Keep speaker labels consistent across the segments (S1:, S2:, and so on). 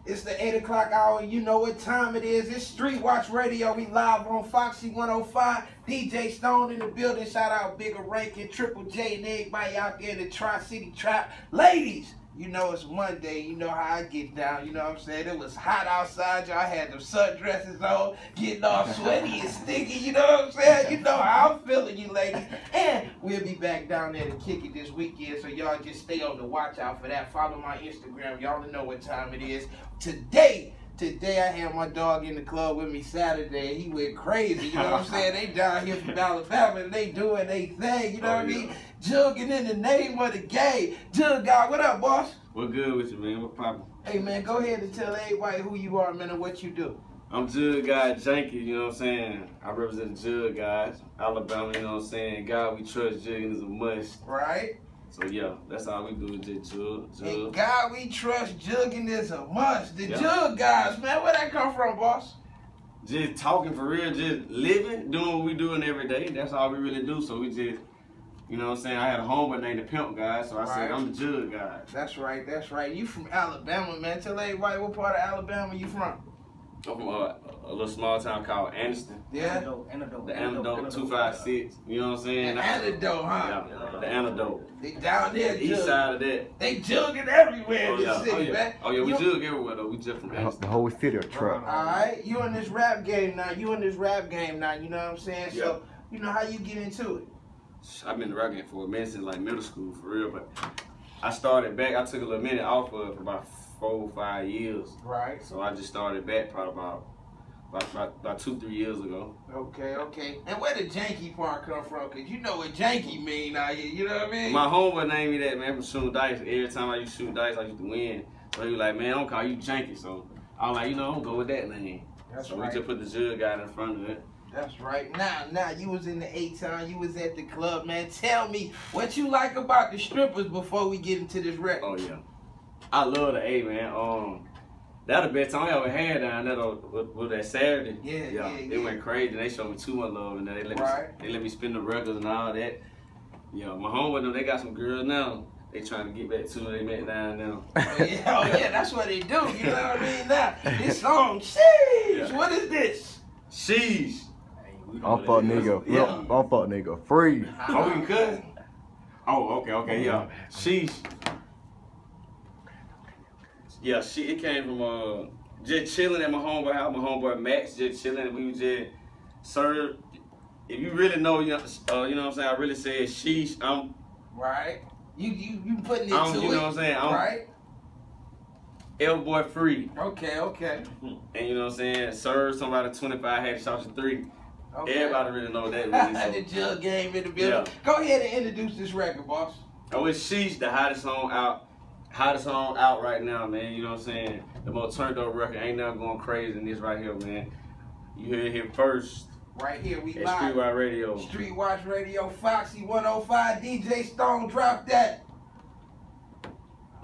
S1: It's the 8 o'clock hour. You know what time it is. It's Street Watch Radio. We live on Foxy 105. DJ Stone in the building. Shout out Bigger Rankin, Triple J, and everybody out there in the Tri-City Trap. Ladies, you know it's Monday. You know how I get down. You know what I'm saying? It was hot outside. Y'all had them sundresses on, getting all sweaty and sticky. You know what I'm saying? You know how I'm feeling, you ladies. And we'll be back down there to kick it this weekend. So y'all just stay on the watch out for that. Follow my Instagram. Y'all know what time it is. Today I had my dog in the club with me Saturday. He went crazy, you know what I'm saying? They down here from Alabama and they doing their thing, you know what I mean? Jugging in the name of the game. Jug God, what up, boss?
S2: What good with you, man? What poppin'?
S1: Hey, man, go ahead and tell everybody who you are, man, and what you do.
S2: I'm Jug God Janky, you know what I'm saying? I represent Jug God, Alabama, you know what I'm saying? God, we trust jugging is a must.
S1: Right?
S2: So, yeah, that's all we do, just jug.
S1: And God, we trust jugging is a must. The Jug guys, man, where that come from, boss?
S2: Just talking for real, just living, doing what we doing every day. That's all we really do. So we just, you know what I'm saying? I had a homeboy named the Pimp Guy, so I said, I'm the Jug Guy.
S1: That's right, that's right. You from Alabama, man. Tell everybody what part of Alabama you from.
S2: I'm from a little small town called Anniston.
S1: Yeah?
S3: Antidote.
S2: The Antidote 256. You know what I'm saying?
S1: The Antidote, huh?
S2: Yeah, the Antidote.
S1: They down there,
S2: The east side of that.
S1: They jugging everywhere in this city, man.
S2: Oh, yeah, we jug everywhere, though. We just from Anniston.
S4: The whole city of truck.
S1: All right, you in this rap game now. You know what I'm saying?
S2: Yeah.
S1: So, you know how you get into it?
S2: I've been rapping for a minute since like middle school, for real, but I started back. I took a little minute off of it for about 4 or 5 years.
S1: Right.
S2: So I just started back probably about 2-3 years ago.
S1: Okay. And where did janky part come from? Because you know what janky mean out here, you know what I mean?
S2: My homeboy named me that, man, from shooting dice. Every time I used to shoot dice, I used to win. So he was like, man, I'm gonna call you Janky. So I was like, you know, I'm gonna go with that name.
S1: That's
S2: so
S1: right.
S2: we just put the Jug Guy in front of it.
S1: That's right. Now, you was in the A-Town, you was at the club, man. Tell me what you like about the strippers before we get into this record.
S2: Oh, yeah. I love the A, man. That the best time I ever had down there with that Saturday.
S1: Yeah.
S2: It went crazy. They showed me too much love, and they let me spin the records and all that. Yeah, my homeboy, they got some girls now. They trying to get back to me. They met down now.
S1: Oh yeah, that's what they do. You know what I mean? Now, this song, sheesh. Yeah. What is this?
S2: Sheesh.
S4: I'm fuck nigga. Yeah. I'm fuck nigga free.
S2: Oh, we could? Oh, okay, yeah. Sheesh. Yeah, it came from just chilling at my homeboy house. My homeboy Max just chilling. We was just served. If you really know, you know what I'm saying. I really said sheesh. I'm
S1: right. You putting it to it.
S2: You know what I'm saying. I'm
S1: right.
S2: L-boy free.
S1: Okay.
S2: And you know what I'm saying. Serve somebody 25, had to shot you 3.
S1: Okay.
S2: Everybody really know that. Really,
S1: the Jug game in the building. Yeah. Go ahead and introduce this record, boss.
S2: Oh, it's Sheesh, the hottest song out right now, man. You know what I'm saying? The most turned up record. Ain't nothing going crazy in this right here, man. You hear it here first.
S1: Right here, we
S2: at
S1: live.
S2: Street Watch Radio.
S1: Street Watch Radio, Foxy 105. DJ Stone, drop that. 3,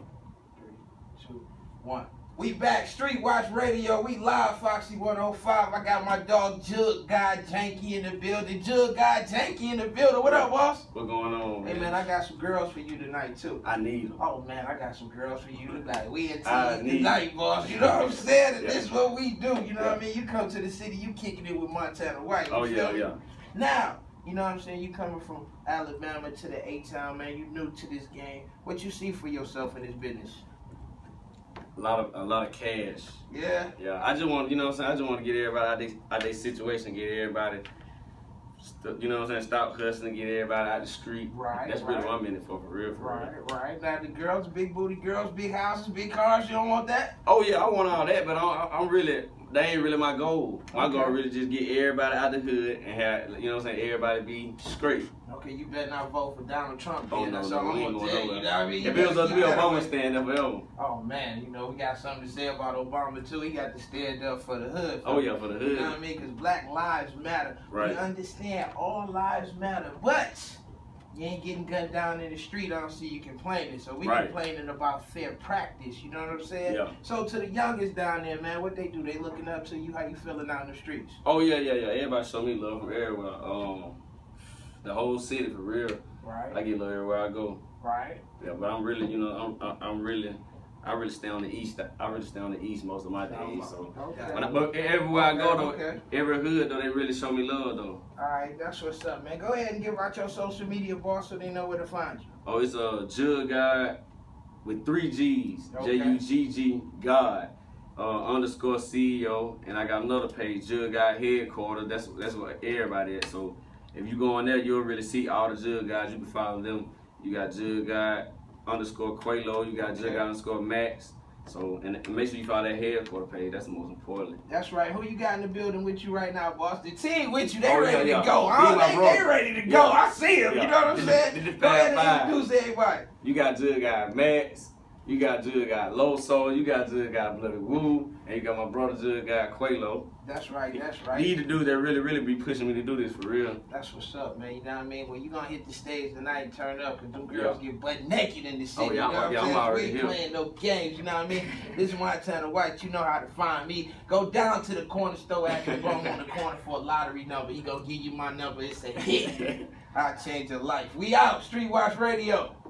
S1: 2, 1. We back, Street Watch Radio. We live, Foxy 105. I got my dog Jug God Janky in the building. Jug God Janky in the building. What up, boss?
S2: What going on, man?
S1: Hey, man, I got some girls for you tonight, too.
S2: I need them.
S1: Oh, man, I got some girls for you tonight. We in tonight, boss. You know what I'm saying? And this is what we do. You know what I mean? You come to the city, you kicking it with Montana White.
S2: Oh, yeah.
S1: Now, you know what I'm saying? You coming from Alabama to the A-Town, man. You new to this game. What you see for yourself in this business?
S2: A lot of cash.
S1: Yeah.
S2: Yeah. I just want, you know what I'm saying? I just want to get everybody out their situation, get everybody, you know what I'm saying? Stop hustling, get everybody out the street.
S1: Right.
S2: That's really what I'm in it for real.
S1: Right. Now the girls, big booty girls, big houses, big cars. You don't want that?
S2: Oh yeah, I want all that, but I'm really. That ain't really my goal. My goal really just get everybody out the hood and have, you know what I'm saying, everybody be straight.
S1: Okay, you better not vote for Donald Trump.
S2: Oh, no,
S1: that's
S2: no,
S1: all
S2: we
S1: I'm
S2: ain't
S1: gonna tell you. You know what I mean?
S2: If it was up to me, Obama stand up forever.
S1: Oh man, you know, we got something to say about Obama too. He got to stand up for the hood.
S2: Oh yeah, for the hood.
S1: You know what I mean? Because black lives matter.
S2: Right.
S1: We understand all lives matter, but you ain't getting gunned down in the street. I don't see you complaining. So we complaining about fair practice. You know what I'm saying?
S2: Yeah.
S1: So to the youngest down there, man, what they do? They looking up to you. How you feeling out in the streets?
S2: Oh yeah. Everybody show me love from everywhere. The whole city for real.
S1: Right.
S2: I get love everywhere I go.
S1: Right.
S2: Yeah, but I'm really, you know, I really stay on the east. I really stay on the east most of my days. So,
S1: Okay.
S2: but everywhere I go though,
S1: Okay.
S2: every hood though, they really show me love though.
S1: All right, that's what's up, man. Go ahead and give out your social media, boss, so they know where to find you.
S2: Oh, it's a Jug God with 3 G's.
S1: Okay.
S2: Jugg God _ CEO, and I got another page, Jug God Headquarters. That's what everybody is. So if you go on there, you'll really see all the Jug Guys. You can follow them. You got Jug God _ Quelo. You got Jug God _ Max. So and make sure you follow that headquarters page. That's the most important.
S1: That's right. Who you got in the building with you right now, boss? The team with you. They
S2: Oh,
S1: ready
S2: yeah.
S1: to go.
S2: Me
S1: Huh?
S2: and my
S1: They
S2: brother.
S1: ready to go.
S2: Yeah.
S1: I see them.
S2: Yeah.
S1: You know what I'm saying?
S2: This is
S1: Go ahead
S2: Fab
S1: and
S2: Five.
S1: introduce everybody.
S2: You got Jug God Max. You got Jug God Loso. You got Jug God Bloody Woo. And you got my brother Jug God Quelo.
S1: That's right. That's right.
S2: These the dudes that really be pushing me to do this for real.
S1: That's what's up, man. You know what I mean? When you gonna hit the stage tonight and turn up, cause them girls get butt naked in the city.
S2: Oh, yeah,
S1: you know what
S2: I'm
S1: I'm saying?
S2: already
S1: We ain't
S2: here.
S1: playing no games, you know what I mean? This is Montana White. You know how to find me. Go down to the corner store after the bum on the corner for a lottery number. He gonna give you my number. It's a hit. I'll change your life. We out. Street Watch Radio.